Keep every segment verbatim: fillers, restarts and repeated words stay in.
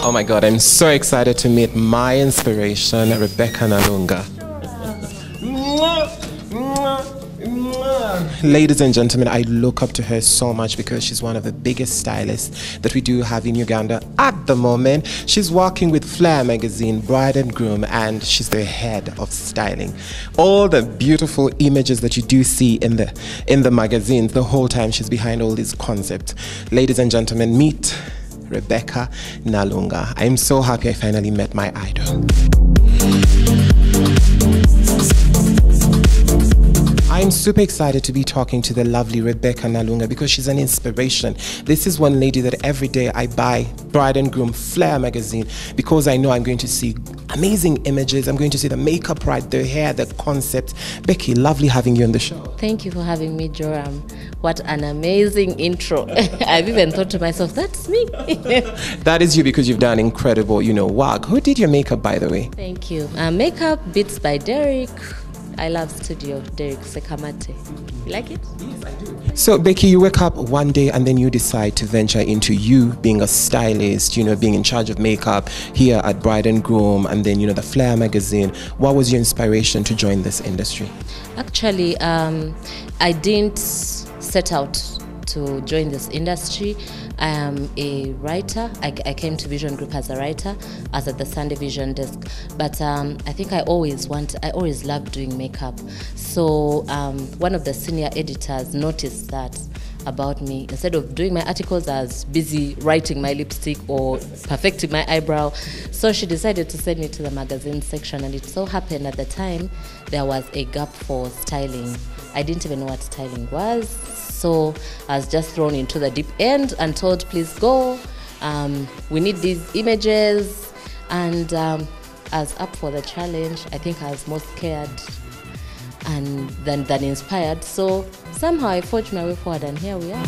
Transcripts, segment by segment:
Oh my God, I'm so excited to meet my inspiration, Rebecca Nalunga. Ladies and gentlemen, I look up to her so much because she's one of the biggest stylists that we do have in Uganda at the moment. She's working with Flair magazine, Bride and Groom, and she's the head of styling. All the beautiful images that you do see in the in the magazines, the whole time she's behind all these concepts. Ladies and gentlemen, meet Rebecca Nalunga. I'm so happy I finally met my idol. I'm super excited to be talking to the lovely Rebecca Nalunga because she's an inspiration. This is one lady that every day I buy Bride and Groom Flair magazine because I know I'm going to see amazing images. I'm going to see the makeup right, the hair, the concept. Becky, lovely having you on the show. Thank you for having me, Joram. What an amazing intro. I've even thought to myself, that's me. That is you because you've done incredible, you know, work. Who did your makeup, by the way? Thank you. Uh, makeup, Bits by Derek. I love studio, Derek Sekamate. You like it? Yes, I do. So, Becky, you wake up one day and then you decide to venture into you being a stylist, you know, being in charge of makeup here at Bride and Groom and then, you know, the Flair magazine. What was your inspiration to join this industry? Actually, um, I didn't set out to join this industry. I am a writer. I, I came to Vision Group as a writer, as at the Sunday Vision desk. But um, I think I always want, I always loved doing makeup. So um, one of the senior editors noticed that about me. Instead of doing my articles, I was busy writing my lipstick or perfecting my eyebrow. So she decided to send me to the magazine section, and it so happened at the time there was a gap for styling. I didn't even know what styling was. So I was just thrown into the deep end and told, please go. Um, we need these images. And um, I was up for the challenge. I think I was more scared and than, than inspired. So somehow I forged my way forward, and here we are.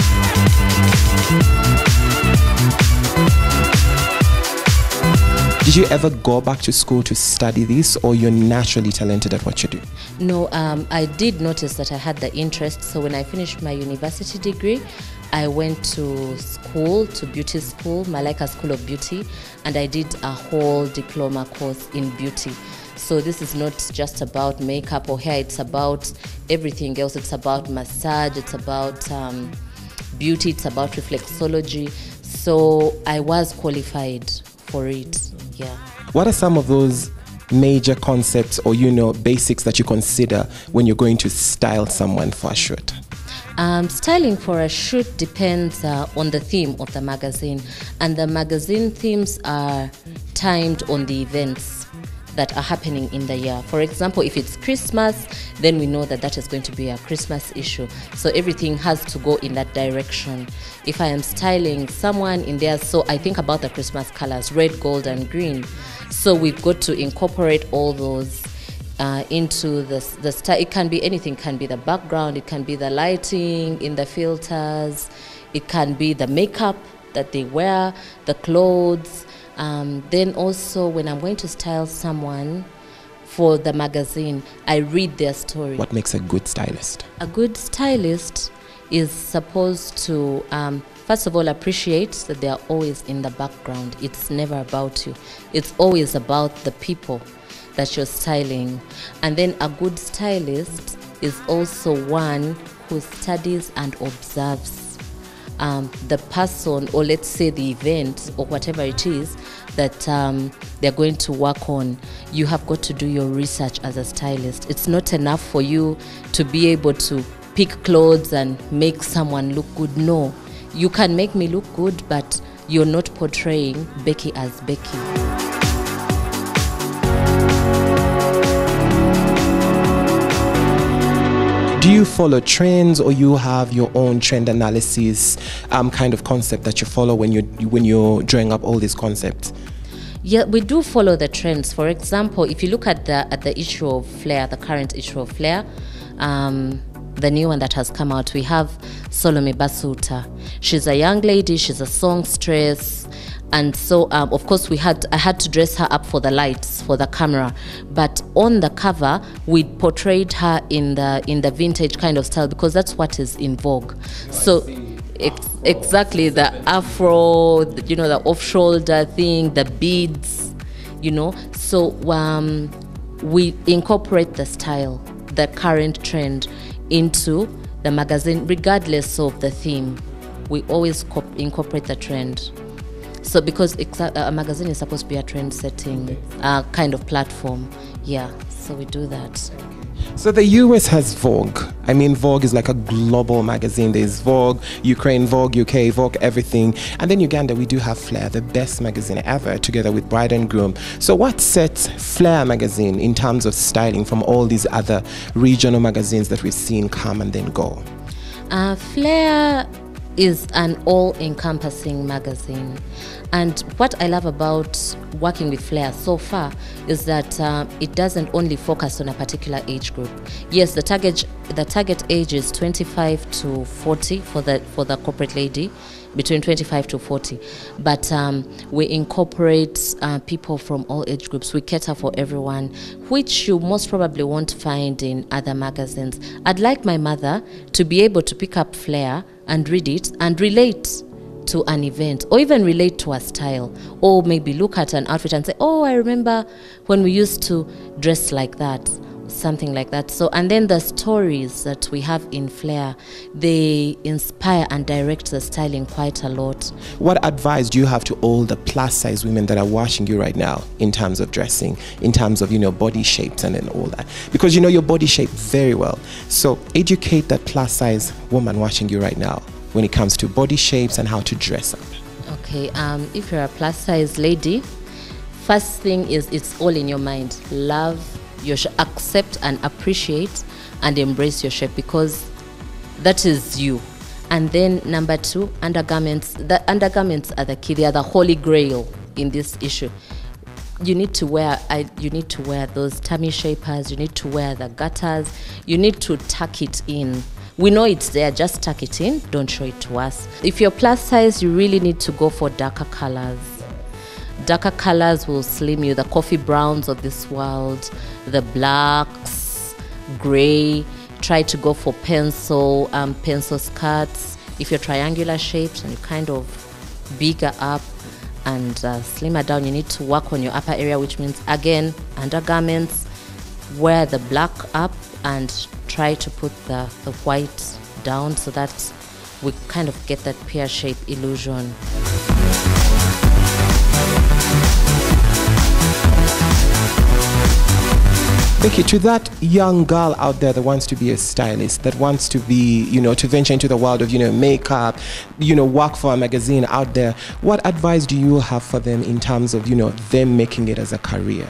Did you ever go back to school to study this, or you're naturally talented at what you do? No, um, I did notice that I had the interest. So when I finished my university degree, I went to school, to beauty school, Malaika School of Beauty, and I did a whole diploma course in beauty. So this is not just about makeup or hair, it's about everything else. It's about massage, it's about um, beauty, it's about reflexology. So I was qualified for it. Yeah. What are some of those major concepts or, you know, basics that you consider when you're going to style someone for a shoot? Um, styling for a shoot depends uh, on the theme of the magazine, and the magazine themes are timed on the events that are happening in the year. For example, if it's Christmas, then we know that that is going to be a Christmas issue. So everything has to go in that direction. If I am styling someone in there, so I think about the Christmas colors, red, gold, and green. So we've got to incorporate all those uh, into the, the style. It can be anything, it can be the background, it can be the lighting in the filters, it can be the makeup that they wear, the clothes. Um, then also when I'm going to style someone for the magazine, I read their story. What makes a good stylist? A good stylist is supposed to, um, first of all, appreciate that they are always in the background. It's never about you. It's always about the people that you're styling. And then a good stylist is also one who studies and observes Um, the person, or let's say the event or whatever it is that um, they're going to work on. You have got to do your research as a stylist. It's not enough for you to be able to pick clothes and make someone look good. No, you can make me look good, but you're not portraying Becky as Becky. Do you follow trends, or you have your own trend analysis um, kind of concept that you follow when you're, when you're drawing up all these concepts? Yeah, we do follow the trends. For example, if you look at the at the issue of Flair, the current issue of Flair, um, the new one that has come out, we have Salome Basuta. She's a young lady, she's a songstress. And so, um, of course, we had I had to dress her up for the lights, for the camera. But on the cover, we portrayed her in the in the vintage kind of style because that's what is in vogue. So, Ex- exactly, the afro, the- you know, the off-shoulder thing, the beads, you know. So um, we incorporate the style, the current trend into the magazine, regardless of the theme. We always co- incorporate the trend. So because exa- a magazine is supposed to be a trend-setting uh, kind of platform, yeah, so we do that. So the U S has Vogue. I mean, Vogue is like a global magazine. There's Vogue, Ukraine, Vogue, U K, Vogue, everything. And then Uganda, we do have Flair, the best magazine ever, together with Bride and Groom. So what sets Flair magazine in terms of styling from all these other regional magazines that we've seen come and then go? Uh, Flair is an all-encompassing magazine, and what I love about working with Flair so far is that uh, it doesn't only focus on a particular age group. Yes, the target the target age is twenty-five to forty for the for the corporate lady, between twenty-five to forty, but um, we incorporate uh, people from all age groups. We cater for everyone, which you most probably won't find in other magazines. I'd like my mother to be able to pick up Flair and read it and relate to an event, or even relate to a style, or maybe look at an outfit and say, oh, I remember when we used to dress like that, something like that. So, and then the stories that we have in Flair, they inspire and direct the styling quite a lot. What advice do you have to all the plus size women that are watching you right now in terms of dressing, in terms of, you know, body shapes and then all that? Because you know your body shape very well. So educate that plus size woman watching you right now when it comes to body shapes and how to dress up. Okay, um, if you're a plus size lady, first thing is it's all in your mind. Love your sh- accept and appreciate and embrace your shape, because that is you. And then number two, undergarments. The undergarments are the key. They are the holy grail in this issue. You need to wear I, you need to wear those tummy shapers, you need to wear the gutters, you need to tuck it in. We know it's there, just tuck it in, don't show it to us. If you're plus size, you really need to go for darker colors. Darker colors will slim you, the coffee browns of this world, the blacks, gray. Try to go for pencil, um, pencil skirts. If you're triangular shaped and you kind of bigger up and uh, slimmer down, you need to work on your upper area, which means, again, undergarments, wear the black up and try to put the, the white down so that we kind of get that pear shape illusion. Becky, to that young girl out there that wants to be a stylist, that wants to be, you know, to venture into the world of, you know, makeup, you know, work for a magazine out there, what advice do you have for them in terms of, you know, them making it as a career?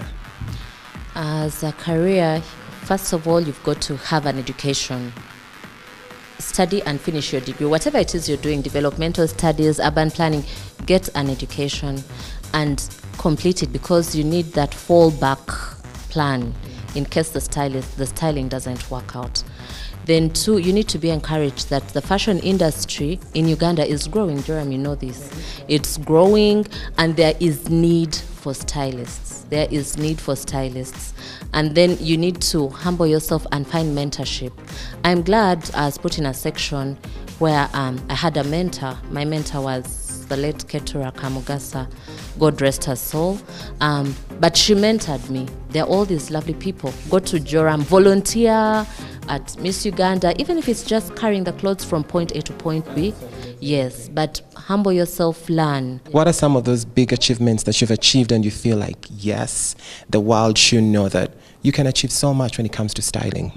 As a career, first of all, you've got to have an education. Study and finish your degree. Whatever it is you're doing, developmental studies, urban planning, get an education and complete it, because you need that fallback plan in case the stylist, the styling doesn't work out. Then two, you need to be encouraged that the fashion industry in Uganda is growing. Jeremy, you know this. It's growing and there is need for stylists. There is need for stylists. And then you need to humble yourself and find mentorship. I'm glad I was put in a section where um, I had a mentor. My mentor was the late Ketura Kamugasa. God rest her soul. Um, but she mentored me. There are all these lovely people. Go to Joram, volunteer at Miss Uganda, even if it's just carrying the clothes from point A to point B. Yes, but humble yourself, learn. What are some of those big achievements that you've achieved and you feel like, yes, the world should know that you can achieve so much when it comes to styling?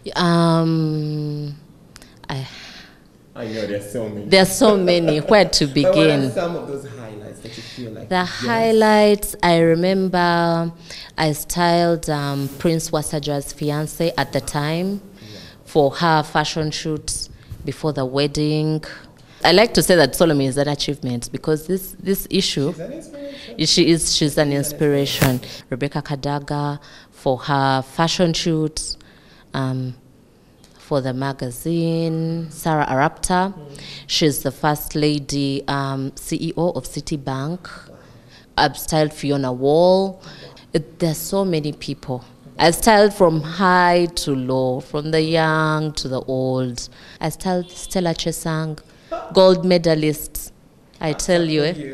Um, I, I know there's so many. There's so many. Where to begin? But what are some of those highlights that you feel like? The yes. highlights, I remember I styled um, Prince Wasaja's fiance at the time yeah. for her fashion shoot before the wedding. I like to say that Solomon is an achievement, because this, this issue, she's an inspiration. She is, she's an inspiration. Rebecca Kadaga for her fashion shoot, um, for the magazine. Sarah Arapta, mm. she's the first lady um, C E O of Citibank. I've styled Fiona Wall. It, there's so many people. I styled from high to low, from the young to the old. I styled Stella Chesang. gold medalists. I tell you. Eh?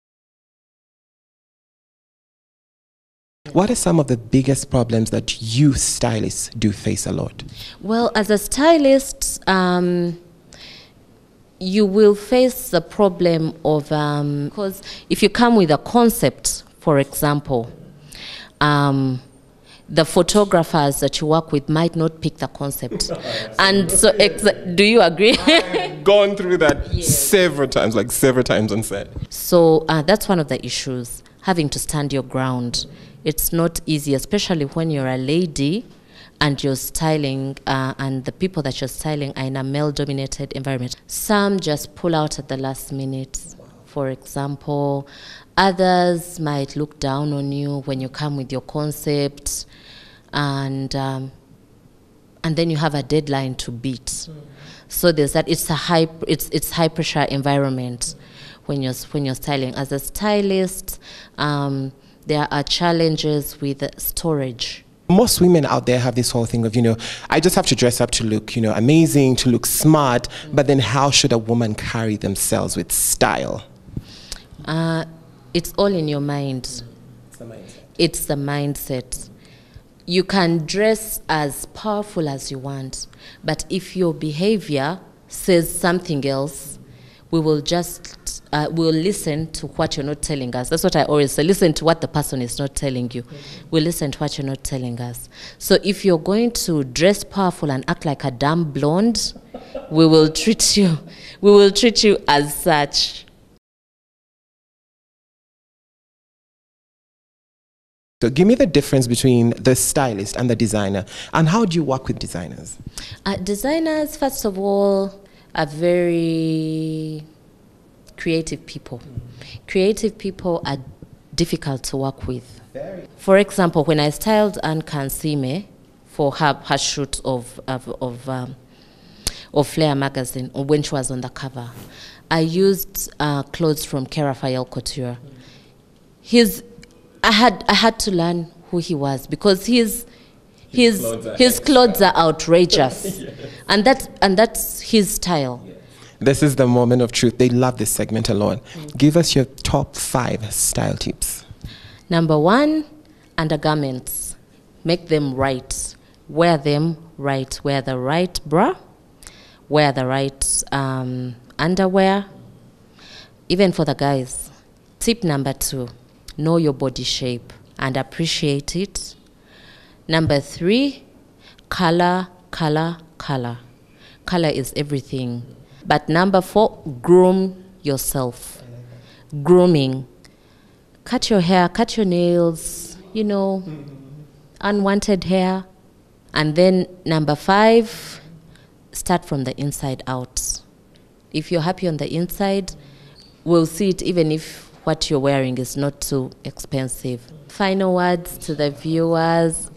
What are some of the biggest problems that you stylists do face a lot? Well, as a stylist, um, you will face the problem of, um, because if you come with a concept, for example, um, the photographers that you work with might not pick the concept. And so, exa- do you agree? I've gone through that yes. several times, like several times on set. So uh, that's one of the issues, having to stand your ground. It's not easy, especially when you're a lady and you're styling, uh, and the people that you're styling are in a male-dominated environment. Some just pull out at the last minute, for example. Others might look down on you when you come with your concept, and um, and then you have a deadline to beat. Mm. So there's that. It's a high, it's it's high pressure environment when you're when you're styling. As a stylist, um, there are challenges with storage. Most women out there have this whole thing of, you know, I just have to dress up to look, you know, amazing, to look smart. Mm. But then, how should a woman carry themselves with style? Uh, It's all in your mind. It's the mindset. It's the mindset. You can dress as powerful as you want, but if your behavior says something else, we will just uh, we'll listen to what you're not telling us. That's what I always say. Listen to what the person is not telling you. Mm-hmm. We'll listen to what you're not telling us. So if you're going to dress powerful and act like a damn blonde, we will treat you. We will treat you as such. So give me the difference between the stylist and the designer, and how do you work with designers? Uh, designers, first of all, are very creative people. Mm-hmm. Creative people are difficult to work with. Very. For example, when I styled Anne Kansime for her, her shoot of of of, um, of Flair magazine, or when she was on the cover, I used uh, clothes from Kera Fael Couture. Mm-hmm. His I had I had to learn who he was, because his his his clothes, his clothes are outrageous, yes. and that and that's his style. Yes. This is the moment of truth. They love this segment a lot. Mm-hmm. Give us your top five style tips. Number one, undergarments. Make them right. Wear them right. Wear the right bra. Wear the right um, underwear. Even for the guys. Tip number two. Know your body shape and appreciate it. Number three, color, color, color. Color is everything. But number four, groom yourself. Grooming. Cut your hair, cut your nails, you know, unwanted hair. And then number five, start from the inside out. If you're happy on the inside, we'll see it even if what you're wearing is not too expensive. Final words to the viewers.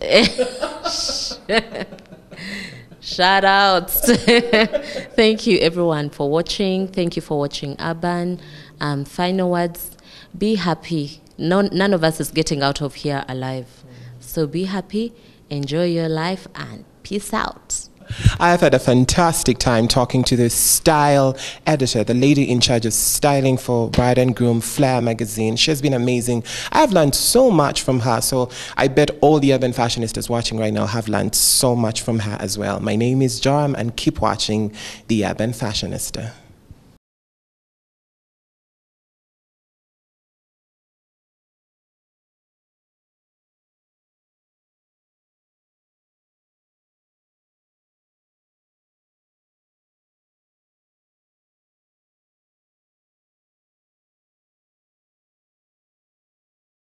Shout outs. Thank you everyone for watching. Thank you for watching Urban. Um, final words, be happy. None, none of us is getting out of here alive. So be happy, enjoy your life, and peace out. I have had a fantastic time talking to the style editor, the lady in charge of styling for Bride and Groom Flair magazine. She has been amazing. I have learned so much from her, so I bet all the urban fashionistas watching right now have learned so much from her as well. My name is Joram, and keep watching The Urban Fashionista.